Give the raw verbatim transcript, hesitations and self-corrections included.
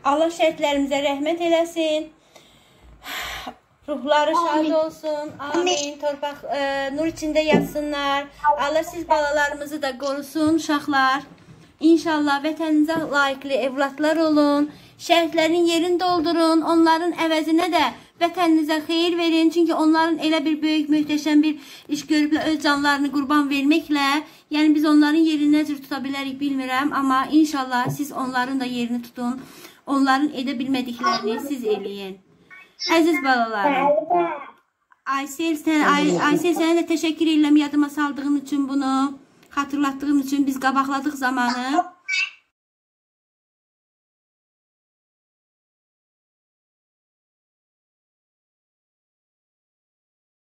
Allah şəhidlərimizə rəhmət eləsin. Ruhları şad olsun. Amin. Torpaq e, nur içində yatsınlar. Allah siz balalarımızı da qorusun uşaqlar. İnşallah vətəninizə layiqli evlatlar olun. Şəhidlərin yerini doldurun. Onların əvəzinə də vətəninizə xeyir verin. Çünki onların elə bir böyük, möhtəşəm bir iş görüblə öz canlarını qurban verməklə, yəni biz onların yerini necə tuta bilərik bilmirəm, amma inşallah siz onların da yerini tutun. Onların edə bilmədiklərini siz eləyin. Əziz balalarım, Aysel, sən, Ay, Aysel sənə də təşəkkür edirəm yadıma saldığın üçün bunu, xatırlatdığın üçün biz qabaqladıq zamanı.